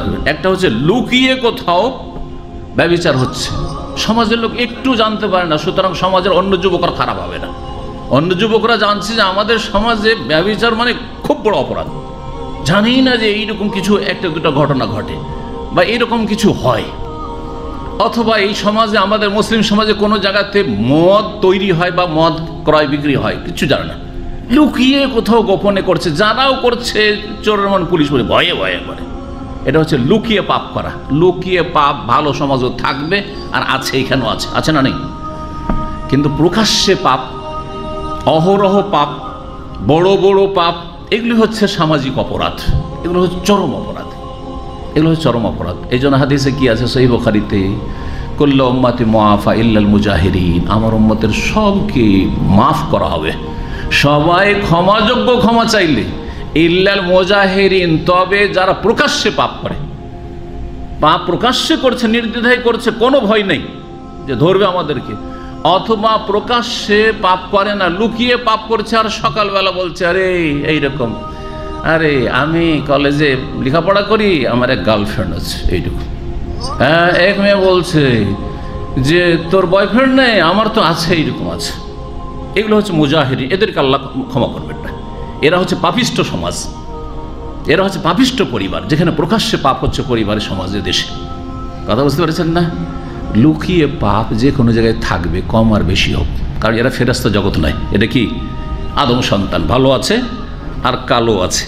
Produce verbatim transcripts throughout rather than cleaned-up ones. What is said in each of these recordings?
একটা হচ্ছে লুকিয়ে কোথাও ব্যভিচার হচ্ছে, সমাজের লোক একটু জানতে পারে না, সুতরাং সমাজের অন্য যুবকরা খারাপ হবে না। অন্য যুবকরা জানছে যে আমাদের সমাজে ব্যভিচার মানে খুব বড় অপরাধ, জানি না যে এইরকম কিছু একটা দুটো ঘটনা ঘটে বা এইরকম কিছু হয়, অথবা এই সমাজে আমাদের মুসলিম সমাজে কোনো জায়গাতে মদ তৈরি হয় বা মদ ক্রয় বিক্রি হয়, কিছু জানে না, লুকিয়ে কোথাও গোপনে করছে, যারাও করছে চোরের মন পুলিশ বলে ভয়ে ভয়ে করে। এটা হচ্ছে লুকিয়ে পাপ করা। লুকিয়ে পাপ ভালো সমাজও থাকবে, আর আছে, এখানেও আছে, আছে না নেই? কিন্তু প্রকাশ্যে পাপ, অহরহ পাপ, বড় বড় পাপ, এগুলি হচ্ছে সামাজিক অপরাধ, এগুলো হচ্ছে চরম অপরাধ, এগুলো হচ্ছে চরম অপরাধ। এই জন্য হাদিসে কি আছে সহিহ বুখারীতে, কুল্লু উম্মতি মুআফা ইল্লাল মুজাহিরিন, আমার উম্মতের সবকে মাফ করা হবে, সবাই ক্ষমাযোগ্য ক্ষমা চাইলে, ইল্লাল মুজাহিরিন, তবে যারা প্রকাশ্যে পাপ করে, পাপ প্রকাশ্যে করছে, নির্দ্বিধায় করছে, কোনো ভয় নেই যে ধরবে আমাদেরকে, অথবা প্রকাশ্যে পাপ করে না, লুকিয়ে পাপ করছে, আর সকালবেলা বলছে আরে এইরকম, আরে আমি কলেজে লেখাপড়া করি, আমার এক গার্লফ্রেন্ড আছে, এইটুকু। হ্যাঁ, এক মেয়ে বলছে যে তোর বয়ফ্রেন্ড নেই, আমার তো আছে, এইরকম আছে। এগুলো হচ্ছে মুজাহিরিন, এদেরকে আল্লাহ ক্ষমা করবেন না। এরা হচ্ছে পাপিষ্ট সমাজ, এরা হচ্ছে পাপিষ্ট পরিবার, যেখানে প্রকাশ্যে পাপ হচ্ছে পরিবারে, সমাজে, দেশে। কথা বুঝতে পেরেছেন না? লুকিয়ে পাপ যে কোনো জায়গায় থাকবে, কম আর বেশি হোক, কারণ এরা ফেরেশতা জগৎ নয়, এটা কি আদম সন্তান, ভালো আছে আর কালো আছে।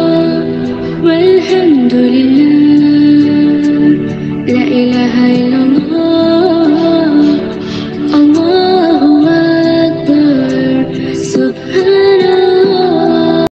والحمد لله لا إله إلا الله